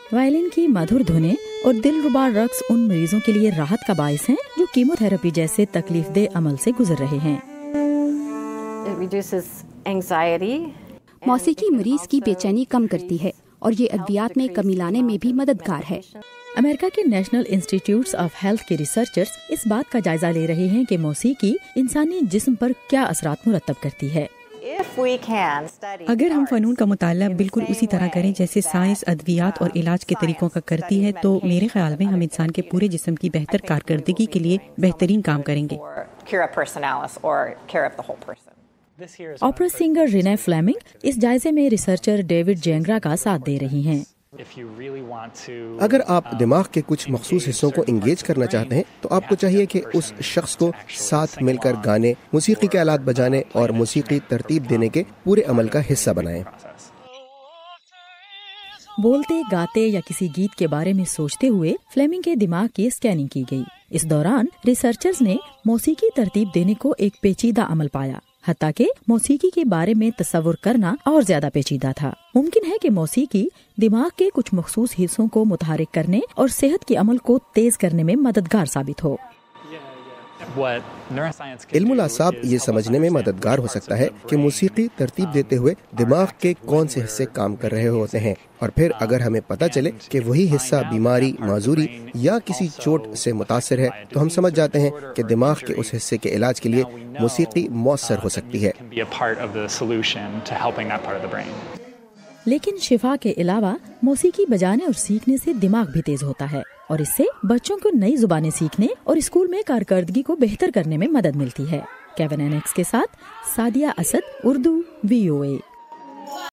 Violin کی مدھر دھنیں اور دلربا رقص ان مریضوں کے لیے راحت کا باعث ہیں جو کیموتھراپی جیسے تکلیف دہ عمل سے گزر رہے ہیں۔ موسیقی مریض کی بے چینی کم کرتی ہے اور یہ ادویات میں کمی لانے میں بھی مددگار ہے۔ امریکہ کے نیشنل انسٹیٹیوٹس آف ہیلتھ کے ریسرچرز اس بات کا جائزہ لے رہے ہیں کہ موسیقی انسانی جسم پر کیا اثرات مرتب کرتی ہے۔ اگر ہم فنون کا مطالعہ بالکل اسی طرح کریں جیسے سائنس ادویات اور علاج کے طریقوں کا کرتی ہے تو میرے خیال میں ہم انسان کے پورے جسم کی بہتر کارکردگی کے لیے بہترین کام کریں گے۔ اوپرا سنگر رینے فلیمنگ اس جائزے میں ریسرچر ڈیوڈ جینگرا کا ساتھ دے رہی ہیں۔ اگر آپ دماغ کے کچھ مخصوص حصوں کو انگیج کرنا چاہتے ہیں تو آپ کو چاہیے کہ اس شخص کو ساتھ مل کر گانے، موسیقی کے آلات بجانے اور موسیقی ترتیب دینے کے پورے عمل کا حصہ بنائیں۔ بولتے، گاتے یا کسی گیت کے بارے میں سوچتے ہوئے فلیمنگ کے دماغ کی اسکیننگ کی گئی۔ اس دوران ریسرچرز نے موسیقی ترتیب دینے کو ایک پیچیدہ عمل پایا، حتیٰ کہ موسیقی کے بارے میں تصور کرنا اور زیادہ پیچیدہ تھا۔ ممکن ہے کہ موسیقی دماغ کے کچھ مخصوص حصوں کو متحرک کرنے اور صحت کے عمل کو تیز کرنے میں مددگار ثابت ہو۔ علم الاعصاب یہ سمجھنے میں مددگار ہو سکتا ہے کہ موسیقی ترتیب دیتے ہوئے دماغ کے کون سے حصے کام کر رہے ہوتے ہیں، اور پھر اگر ہمیں پتہ چلے کہ وہی حصہ بیماری، معذوری یا کسی چوٹ سے متاثر ہے تو ہم سمجھ جاتے ہیں کہ دماغ کے اس حصے کے علاج کے لیے موسیقی مؤثر ہو سکتی ہے۔ لیکن شفا کے علاوہ موسیقی بجانے اور سیکھنے سے دماغ بھی تیز ہوتا ہے، اور اس سے بچوں کو نئی زبانیں سیکھنے اور اسکول میں کارکردگی کو بہتر کرنے میں مدد ملتی ہے۔ کیون اینکس کے ساتھ سعدیہ اسد، اردو، VOA۔